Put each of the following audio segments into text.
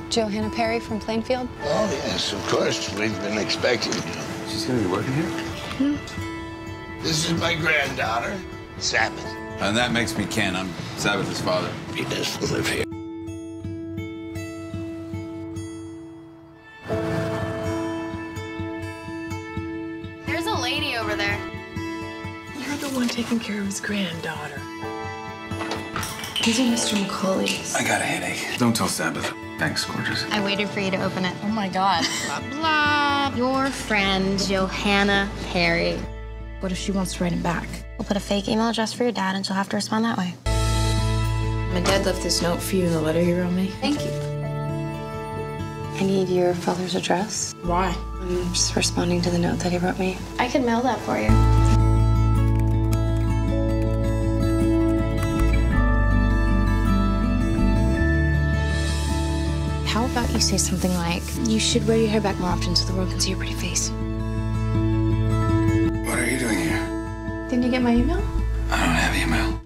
Johanna Perry from Plainfield? Oh, yes, of course. We've been expecting you. She's gonna be working here? Hmm? This is my granddaughter, Sabbath. And that makes me Ken. I'm Sabbath's father. He doesn't live here. There's a lady over there. You're the one taking care of his granddaughter. These are Mr. McCauley's. I got a headache. Don't tell Sabbath. Thanks, gorgeous. I waited for you to open it. Oh my God. Blah, blah. Your friend, Johanna Perry. What if she wants to write him back? We'll put a fake email address for your dad, and she'll have to respond that way. My dad left this note for you in the letter he wrote me. Thank you. I need your father's address. Why? I'm just responding to the note that he wrote me. I could mail that for you. How about you say something like, you should wear your hair back more often so the world can see your pretty face. What are you doing here? Didn't you get my email? I don't have email.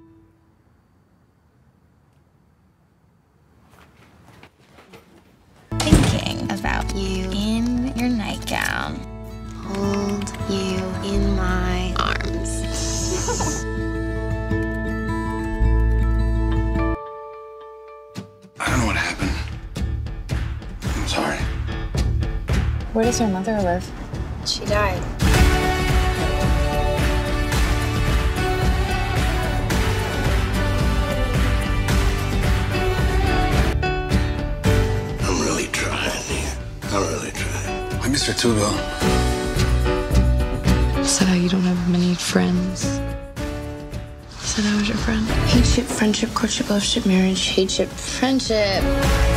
Thinking about you in your nightgown. Hold you in my arms. I don't know what happened. I'm sorry. Where does her mother live? She died. I'm really trying here. I'm really trying. Hi, Mr. Tubal. Said how you don't have many friends. Said I was your friend. Hateship, friendship, courtship, loveship, marriage. Hateship, friendship.